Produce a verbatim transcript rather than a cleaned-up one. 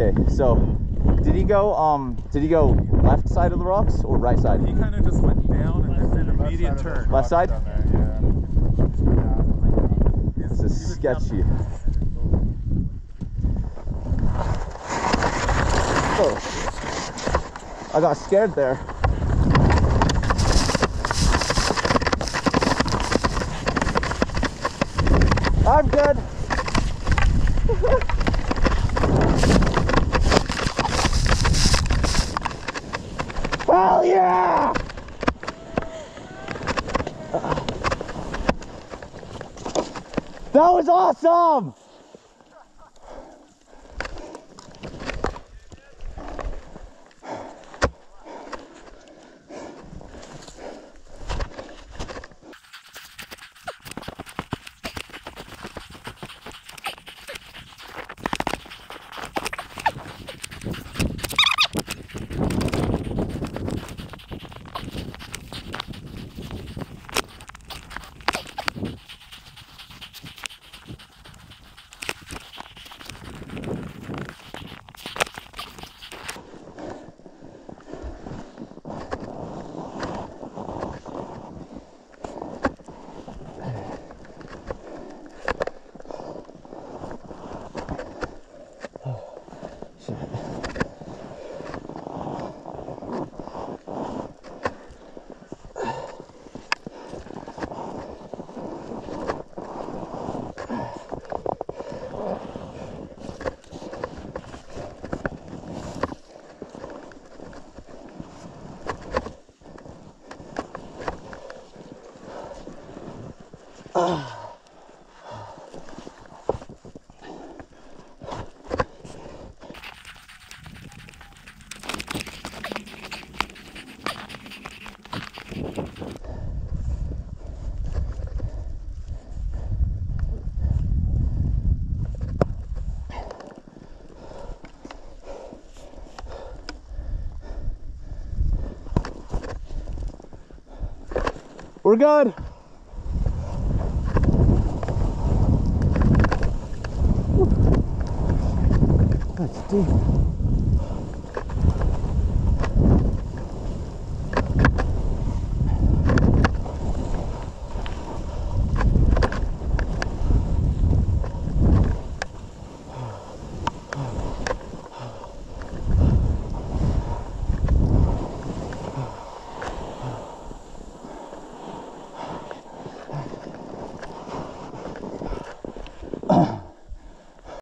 Okay, so did he go um did he go left side of the rocks or right side? He kind of just went down and then did a median turn. Left side? There, yeah. This is sketchy. Oh, I got scared there. I'm good. Hell yeah! That was awesome! We're good. That's deep.